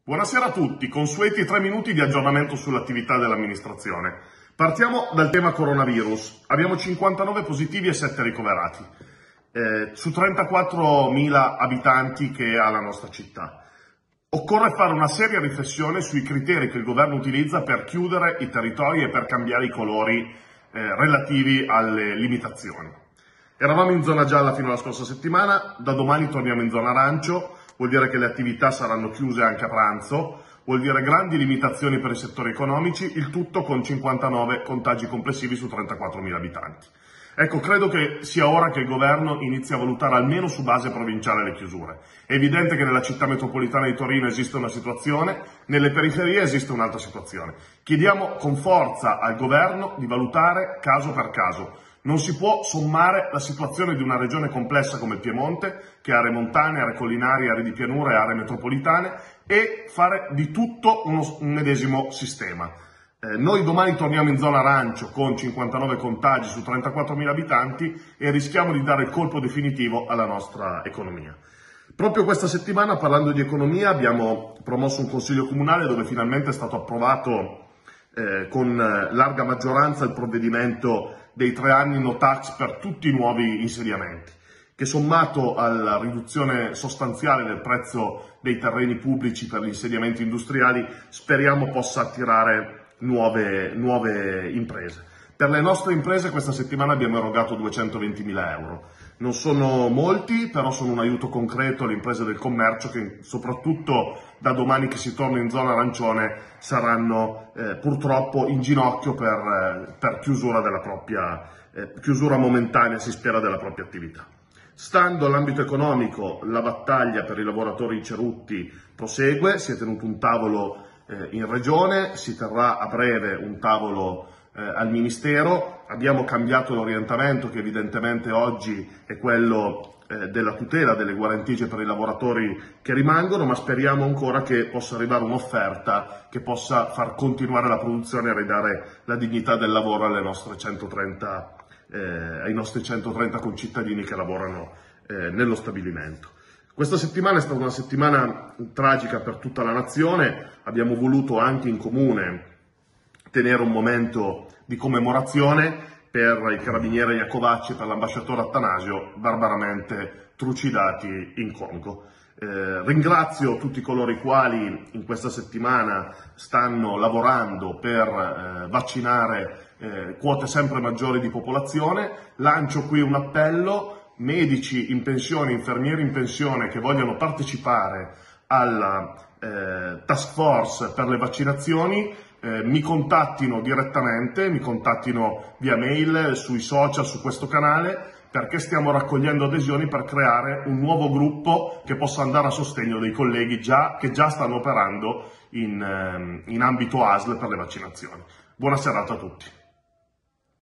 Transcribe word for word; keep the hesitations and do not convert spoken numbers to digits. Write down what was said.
Buonasera a tutti, consueti tre minuti di aggiornamento sull'attività dell'amministrazione. Partiamo dal tema coronavirus. Abbiamo cinquantanove positivi e sette ricoverati, eh, su trentaquattromila abitanti che ha la nostra città. Occorre fare una seria riflessione sui criteri che il governo utilizza per chiudere i territori e per cambiare i colori eh, relativi alle limitazioni. Eravamo in zona gialla fino alla scorsa settimana, da domani torniamo in zona arancio. Vuol dire che le attività saranno chiuse anche a pranzo, vuol dire grandi limitazioni per i settori economici, il tutto con cinquantanove contagi complessivi su trentaquattromila abitanti. Ecco, credo che sia ora che il governo inizi a valutare almeno su base provinciale le chiusure. È evidente che nella città metropolitana di Torino esiste una situazione, nelle periferie esiste un'altra situazione. Chiediamo con forza al governo di valutare caso per caso. Non si può sommare la situazione di una regione complessa come il Piemonte, che ha aree montane, aree collinari, aree di pianura e aree metropolitane, e fare di tutto uno, un medesimo sistema. Eh, noi domani torniamo in zona arancio con cinquantanove contagi su trentaquattromila abitanti e rischiamo di dare il colpo definitivo alla nostra economia. Proprio questa settimana, parlando di economia, abbiamo promosso un consiglio comunale dove finalmente è stato approvato eh, con larga maggioranza il provvedimento dei tre anni no tax per tutti i nuovi insediamenti, che sommato alla riduzione sostanziale del prezzo dei terreni pubblici per gli insediamenti industriali speriamo possa attirare nuove, nuove imprese. Per le nostre imprese questa settimana abbiamo erogato duecentoventimila euro. Non sono molti, però sono un aiuto concreto alle imprese del commercio che soprattutto da domani che si torna in zona arancione saranno eh, purtroppo in ginocchio per, eh, per chiusura della propria, eh, chiusura momentanea, si spera, della propria attività. Stando all'ambito economico, la battaglia per i lavoratori cerutti prosegue, si è tenuto un tavolo eh, in regione, si terrà a breve un tavolo Eh, al Ministero. Abbiamo cambiato l'orientamento che evidentemente oggi è quello eh, della tutela delle guarentigie per i lavoratori che rimangono, ma speriamo ancora che possa arrivare un'offerta che possa far continuare la produzione e ridare la dignità del lavoro alle nostre centotrenta, eh, ai nostri centotrenta concittadini che lavorano eh, nello stabilimento. Questa settimana è stata una settimana tragica per tutta la nazione. Abbiamo voluto anche in comune tenere un momento di commemorazione per il carabiniere Iacovacci e per l'ambasciatore Attanasio, barbaramente trucidati in Congo. Eh, ringrazio tutti coloro i quali in questa settimana stanno lavorando per eh, vaccinare eh, quote sempre maggiori di popolazione. Lancio qui un appello: medici in pensione, infermieri in pensione che vogliono partecipare alla eh, task force per le vaccinazioni, Eh, mi contattino direttamente, mi contattino via mail, sui social, su questo canale, perché stiamo raccogliendo adesioni per creare un nuovo gruppo che possa andare a sostegno dei colleghi già, che già stanno operando in, ehm, in ambito A S L per le vaccinazioni. Buona serata a tutti.